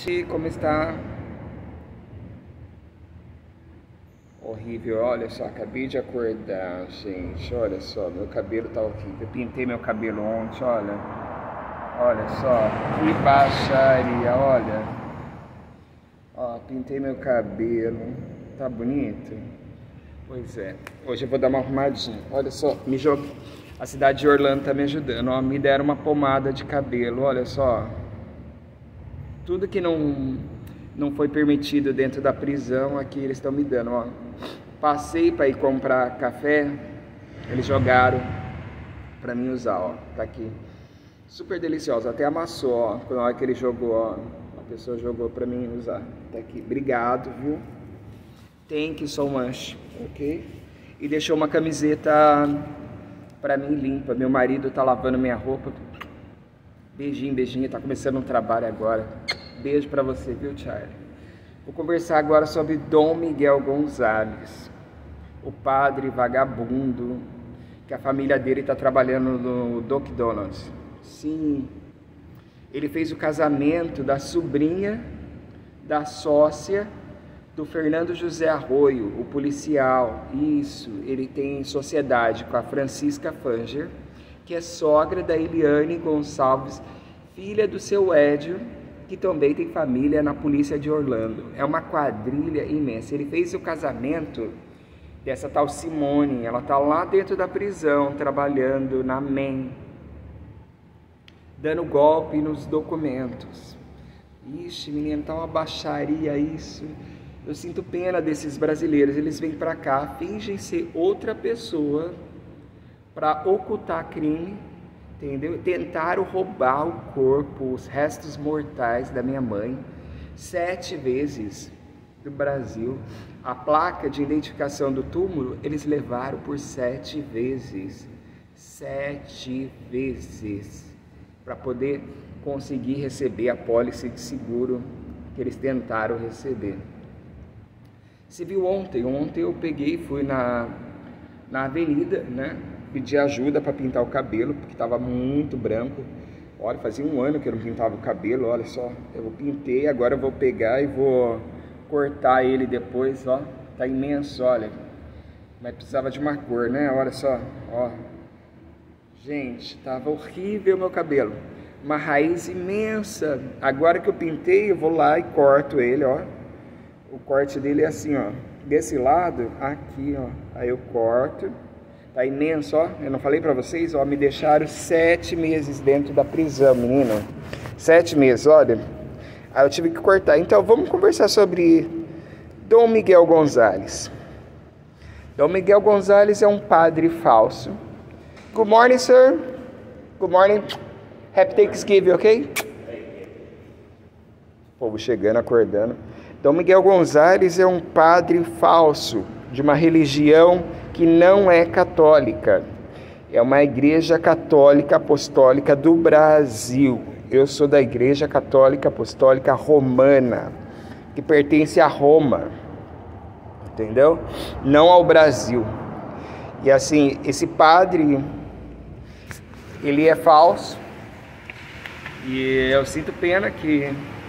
Gente, como está? Horrível, olha só, acabei de acordar, gente, olha só, meu cabelo tá horrível, eu pintei meu cabelo ontem, olha só, que baixaria, olha, ó, pintei meu cabelo, tá bonito? Pois é, hoje eu vou dar uma arrumadinha, olha só, a cidade de Orlando tá me ajudando, ó, me deram uma pomada de cabelo, olha só, tudo que não foi permitido dentro da prisão, aqui eles estão me dando, ó. Passei para ir comprar café, eles jogaram para mim usar, ó. Tá aqui. Super deliciosa, até amassou, ó. Na hora que ele jogou, ó. A pessoa jogou para mim usar. Tá aqui. Obrigado, viu? Thank you so much, ok? E deixou uma camiseta para mim limpa. Meu marido tá lavando minha roupa. Beijinho, beijinho, tá começando um trabalho agora. Beijo pra você, viu, Charlie? Vou conversar agora sobre Dom Miguel Gonzalez, o padre vagabundo, que a família dele tá trabalhando no McDonald's. Sim, ele fez o casamento da sobrinha da sócia do Fernando José Arroio, o policial. Isso, ele tem sociedade com a Francisca Fanger, que é sogra da Eliane Gonçalves, filha do seu Édio, que também tem família na polícia de Orlando. É uma quadrilha imensa. Ele fez o casamento dessa tal Simone, ela tá lá dentro da prisão, trabalhando na MEN, dando golpe nos documentos. Ixi, menino, tá uma baixaria isso. Eu sinto pena desses brasileiros, eles vêm pra cá, fingem ser outra pessoa, para ocultar crime, entendeu? Tentaram roubar o corpo, os restos mortais da minha mãe, 7 vezes do Brasil. A placa de identificação do túmulo, eles levaram por 7 vezes. 7 vezes. Para poder conseguir receber a pólice de seguro que eles tentaram receber. Você viu ontem eu peguei e fui na avenida, né? Pedi ajuda para pintar o cabelo, porque estava muito branco. Olha, fazia 1 ano que eu não pintava o cabelo, olha só. Eu pintei, agora eu vou pegar e vou cortar ele depois, ó. Tá imenso, olha. Mas precisava de uma cor, né? Olha só, ó. Gente, tava horrível meu cabelo. Uma raiz imensa. Agora que eu pintei, eu vou lá e corto ele, ó. O corte dele é assim, ó. Desse lado, aqui, ó. Aí eu corto. Tá imenso, ó. Eu não falei pra vocês, ó. Me deixaram 7 meses dentro da prisão, menino. 7 meses, olha. Aí eu tive que cortar. Então vamos conversar sobre Dom Miguel Gonzalez. Dom Miguel Gonzalez é um padre falso. Good morning, sir. Good morning. Happy Thanksgiving, ok? O povo chegando, acordando. Dom Miguel Gonzalez é um padre falso de uma religião que não é católica. É uma igreja católica apostólica do Brasil. Eu sou da igreja católica apostólica romana, que pertence a Roma, entendeu? Não ao Brasil. E assim, esse padre, ele é falso. E eu sinto pena que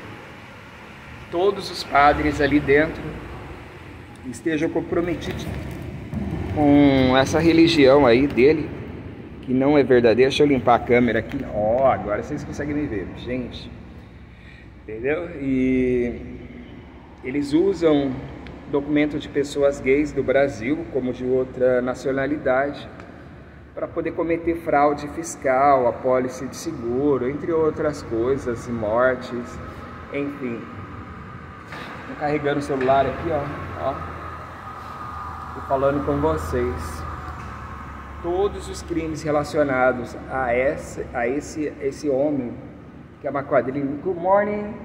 todos os padres ali dentro estejam comprometidos com essa religião aí dele, que não é verdadeira. Deixa eu limpar a câmera aqui. Ó, agora vocês conseguem me ver, gente. Entendeu? E eles usam documentos de pessoas gays do Brasil, como de outra nacionalidade, para poder cometer fraude fiscal, apólice de seguro, entre outras coisas, mortes, enfim. Tô carregando o celular aqui, ó. Tô falando com vocês. Todos os crimes relacionados a esse homem, que é uma quadrilha. Good morning.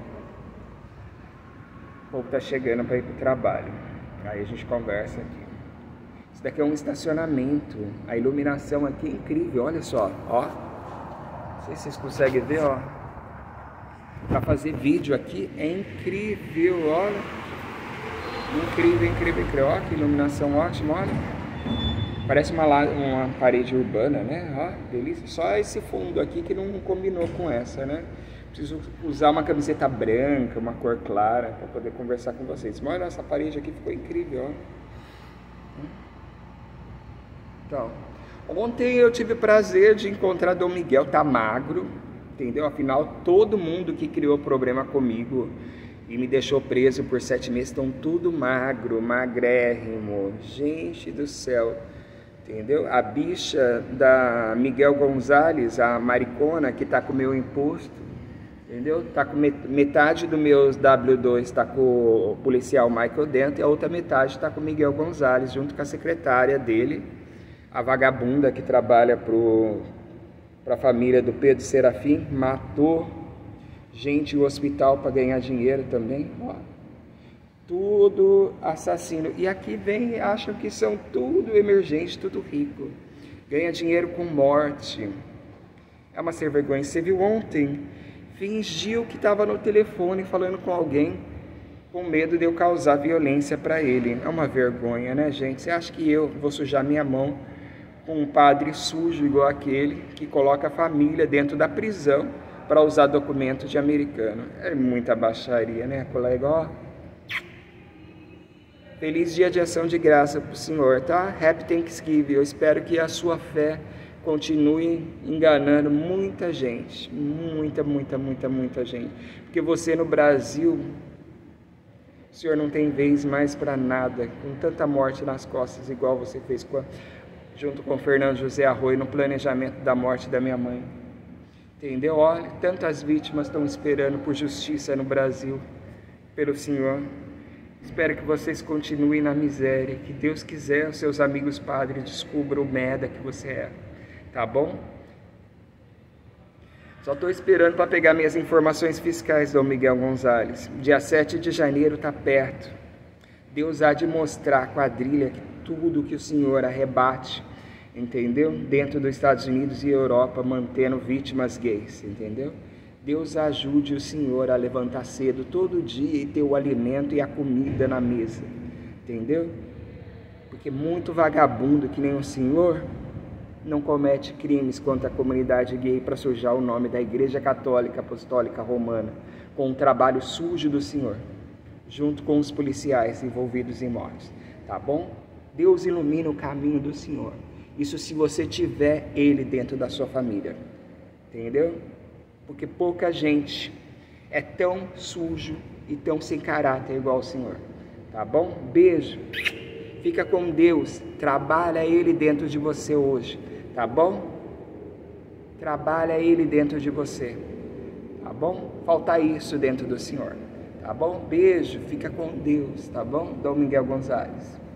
O povo tá chegando para ir pro trabalho. Aí a gente conversa aqui. Isso daqui é um estacionamento. A iluminação aqui é incrível, olha só, ó. Não sei se vocês conseguem ver, ó. Para fazer vídeo aqui é incrível, olha. Incrível, incrível, incrível. Ó, que iluminação ótima, olha. Parece uma parede urbana, né? Ó, delícia. Só esse fundo aqui que não combinou com essa, né? Preciso usar uma camiseta branca, uma cor clara, para poder conversar com vocês. Mas olha, essa parede aqui ficou incrível, ó. Então, ontem eu tive o prazer de encontrar Dom Miguel, tá magro, entendeu? Afinal, todo mundo que criou problema comigo e me deixou preso por 7 meses estão tudo magro, magrérrimo. Gente do céu, entendeu? A bicha da Miguel Gonzalez, a maricona que tá com o meu imposto, entendeu? Tá com metade dos meus W2 tá com o policial Michael Dent e a outra metade tá com o Miguel Gonzalez, junto com a secretária dele, a vagabunda que trabalha para a família do Pedro Serafim, matou gente no hospital para ganhar dinheiro também, ó. Tudo assassino. E aqui vem, acham que são tudo emergente, tudo rico. Ganha dinheiro com morte. É uma ser vergonha. Você viu ontem? Fingiu que estava no telefone falando com alguém, com medo de eu causar violência para ele. É uma vergonha, né, gente? Você acha que eu vou sujar minha mão com um padre sujo igual aquele que coloca a família dentro da prisão para usar documento de americano? É muita baixaria, né, colega? Ó, feliz dia de ação de graça pro senhor, tá? Happy Thanksgiving. Eu espero que a sua fé continue enganando muita gente. Muita gente. Porque você no Brasil, o senhor não tem vez mais para nada, com tanta morte nas costas, igual você fez junto com Fernando José Arroio no planejamento da morte da minha mãe. Entendeu? Olha, tantas vítimas estão esperando por justiça no Brasil, pelo senhor. Espero que vocês continuem na miséria, que Deus quiser, os seus amigos padres descubram o merda que você é, tá bom? Só estou esperando para pegar minhas informações fiscais, Dom Miguel Gonzalez. Dia 7 de janeiro está perto. Deus há de mostrar à quadrilha que tudo que o senhor arrebate, entendeu? Dentro dos Estados Unidos e Europa, mantendo vítimas gays, entendeu? Deus ajude o senhor a levantar cedo todo dia e ter o alimento e a comida na mesa, entendeu? Porque muito vagabundo que nem o senhor não comete crimes contra a comunidade gay para sujar o nome da Igreja Católica Apostólica Romana com um trabalho sujo do senhor, junto com os policiais envolvidos em mortes, tá bom? Deus ilumina o caminho do senhor. Isso se você tiver ele dentro da sua família, entendeu? Porque pouca gente é tão sujo e tão sem caráter igual o senhor, tá bom? Beijo, fica com Deus, trabalha ele dentro de você hoje, tá bom? Trabalha ele dentro de você, tá bom? Falta isso dentro do senhor, tá bom? Beijo, fica com Deus, tá bom? Dom Miguel Gonzalez.